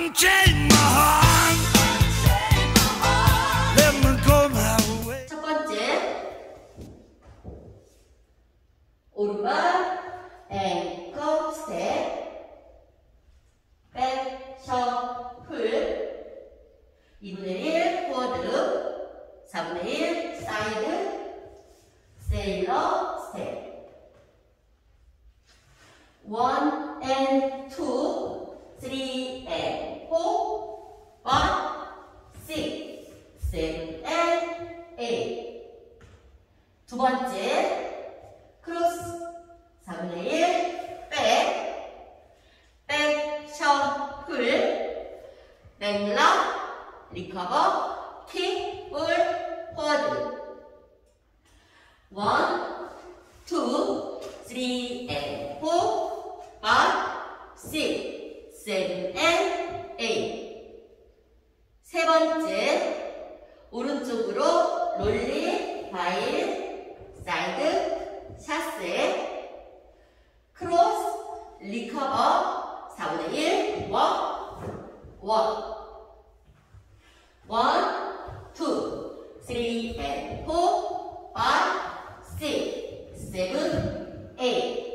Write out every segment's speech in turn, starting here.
Unchain my heart. Let me go my way. 첫 번째, 오른발 앵커 스텝, 백 셔플, 2분의 1 포워드, 4분의 1 사이드, 세일러 스텝. 1 and 2, 3 and 4, 5, 6, 7 and 8. 두 번째, 크로스, 4분의 1, 백 셔플, 백락, 리커버, 킥, 볼, 포워드. 1, 2, 3 and 4, 5, 6, 7 and 8. 세 번째, 오른쪽으로 롤리, 바일, 사이드, 샷세, 크로스, 리커버, 4분의 1, 워, 1, 2, 3 and 4, 5, 6, 7, 8.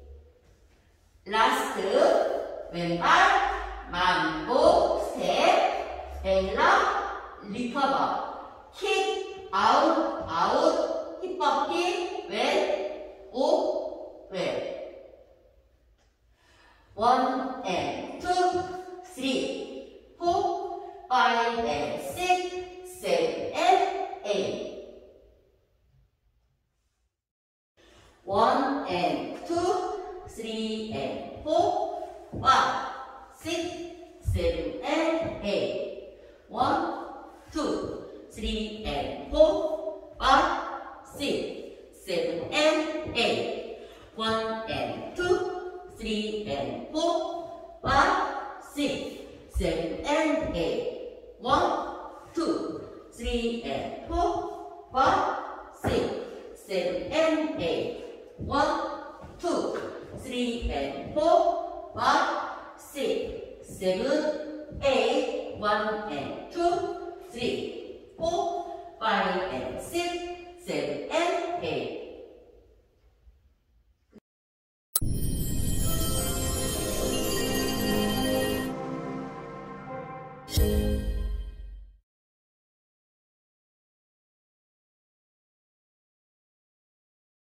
라스트, 왼발, 만보, 스텝, 백락, 리커버, 킥, 아웃, 힙업 킥, 왼, 오, 왼. 1 and 2, 3, 4, 5 and 6, 7 and 8. 1 and 2, 3 and 4, 5, 6, 7 and 8. 1, 2, 3 and 4, 5, 6, 7 and 8. 1 and 2, 3 and 4, 5, 6, 7 and 8. 1, 2, 3 and 4, 5, 6, 7 and 8. 1, 2, 3 and 4, 5, 6, 7, 8. 1 and 2, 3, 4, 5 and 6,